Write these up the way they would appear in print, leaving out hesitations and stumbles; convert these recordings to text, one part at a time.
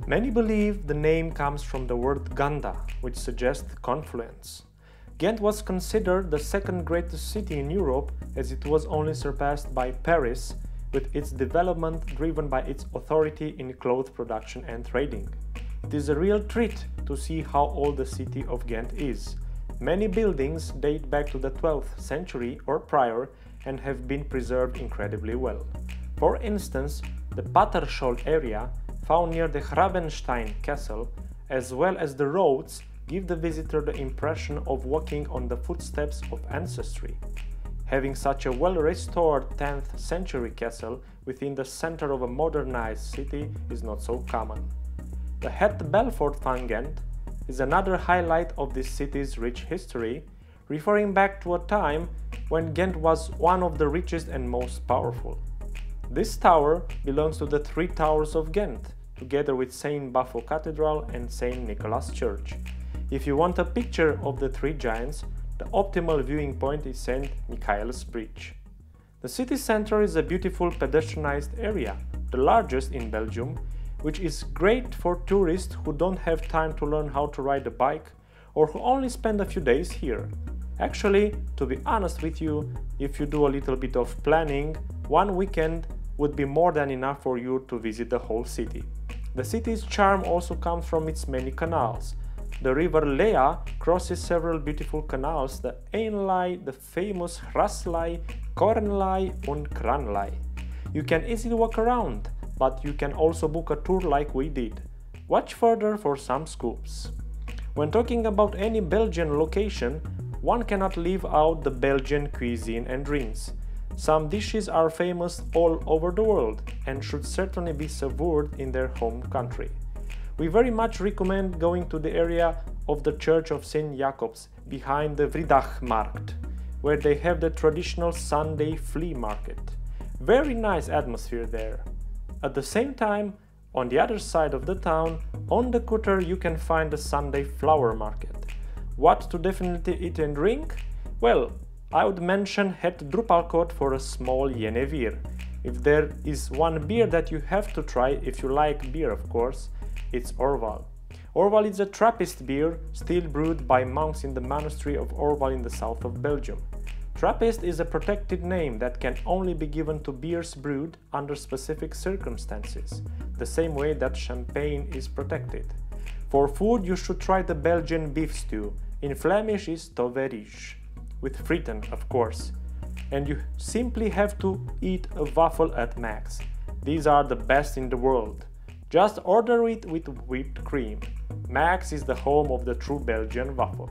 Many believe the name comes from the word Ganda, which suggests confluence. Ghent was considered the second greatest city in Europe, as it was only surpassed by Paris, with its development driven by its authority in cloth production and trading. It is a real treat to see how old the city of Ghent is. Many buildings date back to the 12th century or prior and have been preserved incredibly well. For instance, the Paterschol area, found near the Grabenstein castle, as well as the roads, give the visitor the impression of walking on the footsteps of ancestry. Having such a well-restored 10th century castle within the center of a modernized city is not so common. The Het Belfort van Ghent is another highlight of this city's rich history, referring back to a time when Ghent was one of the richest and most powerful. This tower belongs to the Three Towers of Ghent, together with St. Bafo Cathedral and St. Nicholas Church. If you want a picture of the three giants, the optimal viewing point is St. Michael's Bridge. The city center is a beautiful pedestrianized area, the largest in Belgium, which is great for tourists who don't have time to learn how to ride a bike or who only spend a few days here. Actually, to be honest with you, if you do a little bit of planning, one weekend would be more than enough for you to visit the whole city. The city's charm also comes from its many canals. The river Lea crosses several beautiful canals, the Eenlei, the famous Graslei, Kornlei and Kranlei. You can easily walk around, but you can also book a tour like we did. Watch further for some scoops. When talking about any Belgian location, one cannot leave out the Belgian cuisine and drinks. Some dishes are famous all over the world and should certainly be savoured in their home country. We very much recommend going to the area of the Church of St. Jacob's behind the Vrijdagmarkt, where they have the traditional Sunday flea market. Very nice atmosphere there. At the same time, on the other side of the town, on the Kutter, you can find the Sunday flower market. What to definitely eat and drink? Well, I would mention Het Druppelkot for a small Jenever. If there is one beer that you have to try, if you like beer of course, it's Orval. Orval is a Trappist beer still brewed by monks in the monastery of Orval in the south of Belgium. Trappist is a protected name that can only be given to beers brewed under specific circumstances, the same way that champagne is protected. For food you should try the Belgian beef stew, in Flemish is toverish, with frieten of course, and you simply have to eat a waffle at Max. These are the best in the world. Just order it with whipped cream. Max is the home of the true Belgian waffle.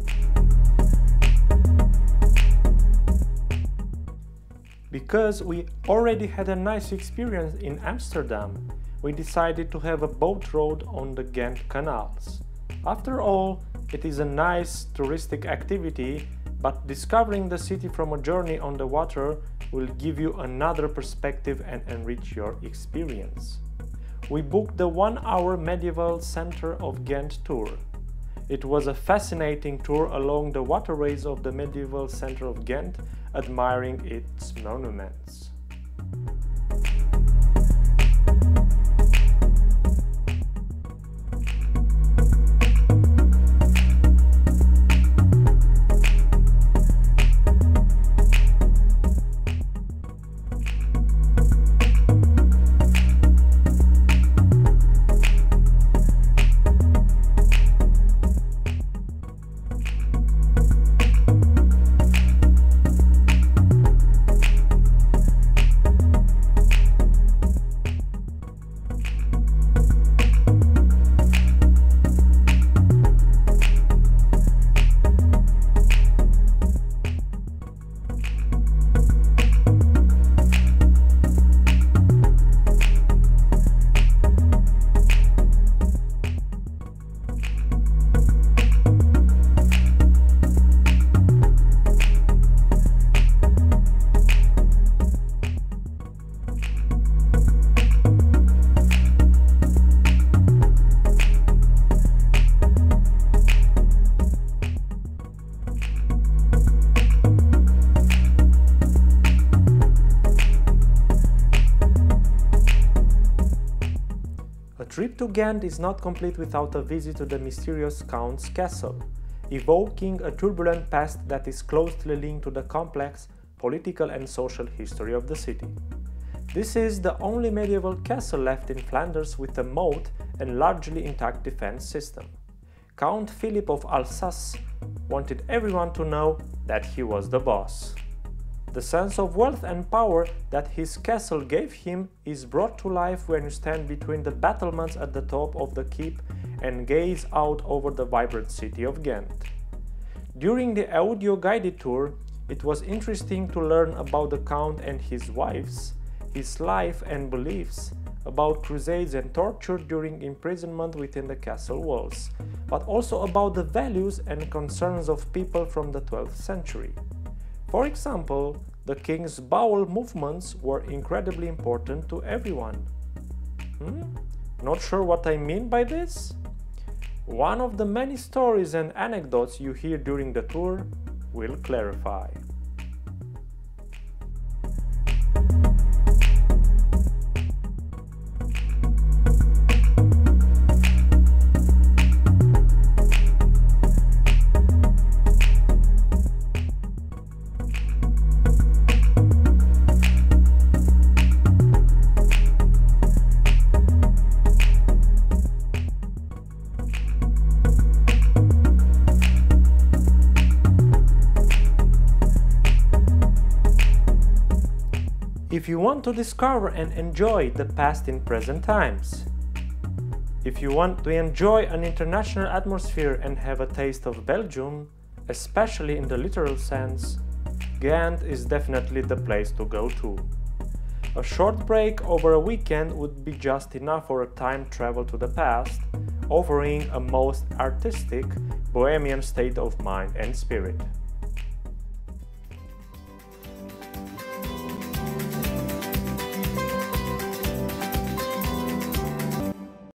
Because we already had a nice experience in Amsterdam, we decided to have a boat road on the Ghent canals. After all, it is a nice touristic activity, but discovering the city from a journey on the water will give you another perspective and enrich your experience. We booked the 1-hour medieval center of Ghent tour. It was a fascinating tour along the waterways of the medieval center of Ghent, admiring its monuments. trip to Ghent is not complete without a visit to the mysterious Count's castle, evoking a turbulent past that is closely linked to the complex political and social history of the city. This is the only medieval castle left in Flanders with a moat and largely intact defense system. Count Philip of Alsace wanted everyone to know that he was the boss. The sense of wealth and power that his castle gave him is brought to life when you stand between the battlements at the top of the keep and gaze out over the vibrant city of Ghent. During the audio-guided tour, it was interesting to learn about the Count and his wives, his life and beliefs, about crusades and torture during imprisonment within the castle walls, but also about the values and concerns of people from the 12th century. For example, the king's bowel movements were incredibly important to everyone. Not sure what I mean by this? One of the many stories and anecdotes you hear during the tour will clarify. If you want to discover and enjoy the past in present times, if you want to enjoy an international atmosphere and have a taste of Belgium, especially in the literal sense, Ghent is definitely the place to go to. A short break over a weekend would be just enough for a time travel to the past, offering a most artistic, bohemian state of mind and spirit.